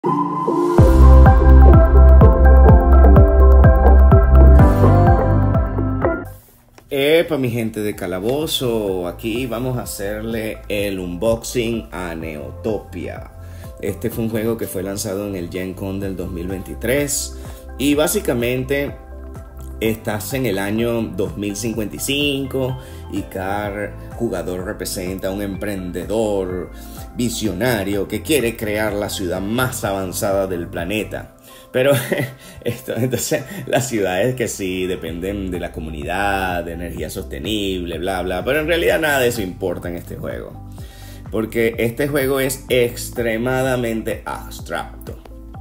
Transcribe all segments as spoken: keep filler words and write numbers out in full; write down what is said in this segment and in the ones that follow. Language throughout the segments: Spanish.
Epa, mi gente de Calabozo, aquí vamos a hacerle el unboxing a Neotopia. Este fue un juego que fue lanzado en el Gen Con del dos mil veintitrés y básicamente estás en el año dos mil cincuenta y cinco y cada jugador representa a un emprendedor visionario que quiere crear la ciudad más avanzada del planeta. Pero esto, entonces las ciudades que sí dependen de la comunidad, de energía sostenible, bla bla, pero en realidad nada de eso importa en este juego, porque este juego es extremadamente abstracto.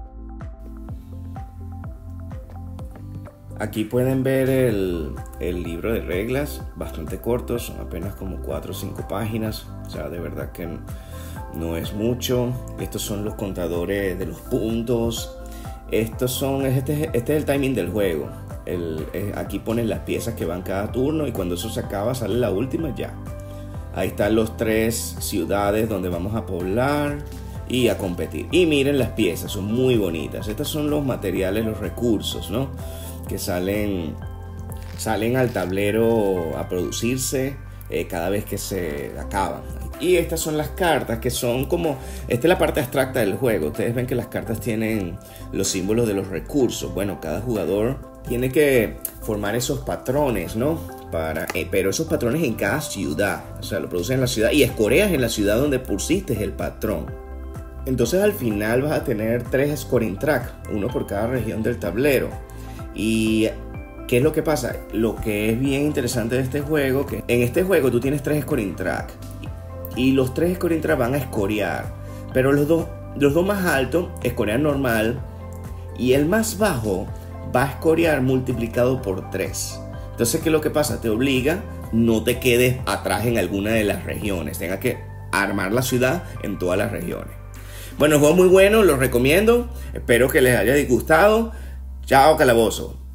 Aquí pueden ver el, el libro de reglas, bastante corto, son apenas como cuatro o cinco páginas, o sea, de verdad que no es mucho. Estos son los contadores de los puntos. Estos son, este, este es el timing del juego. El, eh, aquí ponen las piezas que van cada turno y cuando eso se acaba sale la última ya. Ahí están los tres ciudades donde vamos a poblar y a competir. Y miren las piezas, son muy bonitas. Estos son los materiales, los recursos, ¿no? Que salen, salen al tablero a producirse eh, cada vez que se acaban. Y estas son las cartas que son como... Esta es la parte abstracta del juego. Ustedes ven que las cartas tienen los símbolos de los recursos. Bueno, cada jugador tiene que formar esos patrones, ¿no? Para, eh, pero esos patrones en cada ciudad. O sea, lo producen en la ciudad y escoreas en la ciudad donde pusiste el patrón. Entonces al final vas a tener tres scoring track, uno por cada región del tablero. Y... ¿qué es lo que pasa? Lo que es bien interesante de este juego, que en este juego tú tienes tres scoring track. Y los tres scoring track van a escorear. Pero los dos, los dos más altos, escorean normal. Y el más bajo va a escorear multiplicado por tres. Entonces, ¿qué es lo que pasa? Te obliga, no te quedes atrás en alguna de las regiones. Tengas que armar la ciudad en todas las regiones. Bueno, el juego es muy bueno, lo recomiendo. Espero que les haya disgustado. Chao, Calabozo.